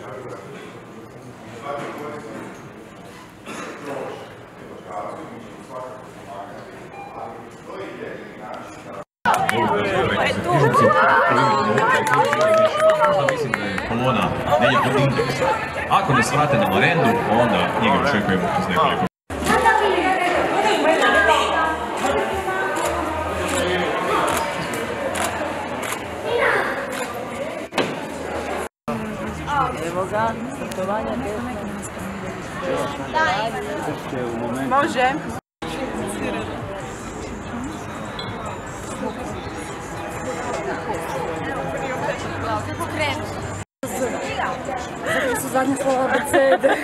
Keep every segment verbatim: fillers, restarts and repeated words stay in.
Mislim da je kolona negdje pod indeksa. Ako ne shvate na marendu, onda njega očekujemo kroz nekoliko. Evo ga, startovanja može. Kako krenu? Zato su zadnje slova abecede.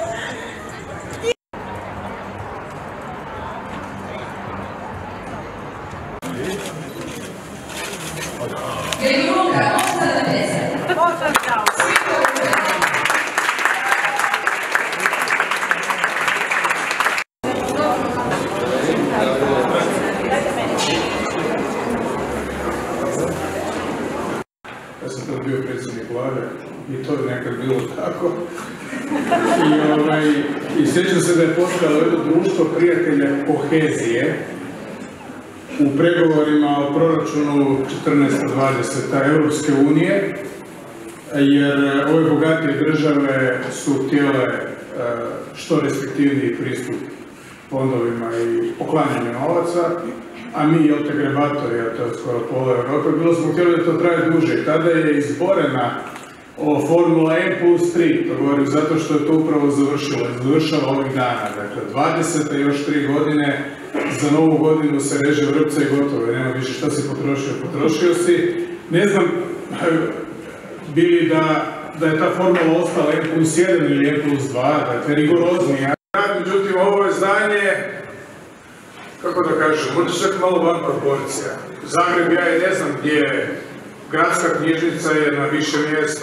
Ja sam tada bio predsjednik vlade i to je nekad bilo tako. I, ovaj, i sjećam se da je postalo jedno društvo prijatelja kohezije u pregovorima o proračunu četrnaesta dvadeseta Europske unije, jer ove bogatije države su htjele što restriktivniji pristup fondovima i poklanjanje novaca, a mi, jel te grebatori, a to je skoro pola Europe, bilo smo htjeli da to traje duže. Tada je izborena o Formula M plus tri, to govorim zato što je to upravo završilo, završava ovih dana. Dakle, dvadeseta još tri godine, za novu godinu se reže vrpca i gotovo, nema više šta si potrošio, potrošio si. Ne znam, bili da, da je ta formula ostala M plus jedan ili M plus dva, dakle, rigoroznija. Međutim, ovo je zdanje, kako da kažem, možda čak malo van proporcija. Zagreb, ja i ne znam gdje je, Gradska knjižnica je na više mjesta.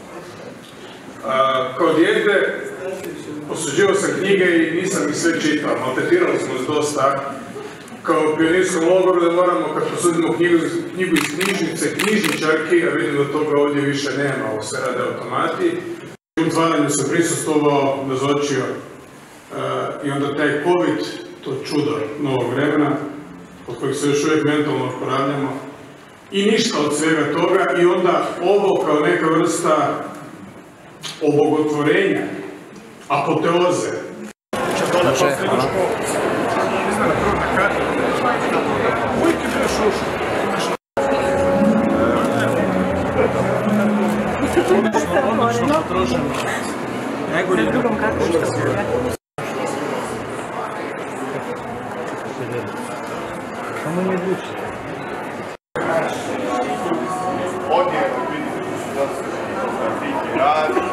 A, kao dijete posuđivao sam knjige i nisam ih sve čitao, maltretirali smo se dosta. Kao u pionirskom logoru da moramo, kad posudimo knjigu, knjigu iz knjižnice, knjižničarki, a vidim da toga ovdje više nema, ovo se rade automati. U otvaranju sam prisustvovao, nazočio, i onda taj COVID, to čudo novog vremena, od kojih se još uvijek mentalno oporavljamo, i ništa od svega toga, i onda ovo kao neka vrsta obogotvorenja, apoteoze. Može, hvala. Odlično potrošeno. Najgori je drugom kako što se je. Samo ne odluči. Odjel, vidite da se da se radi.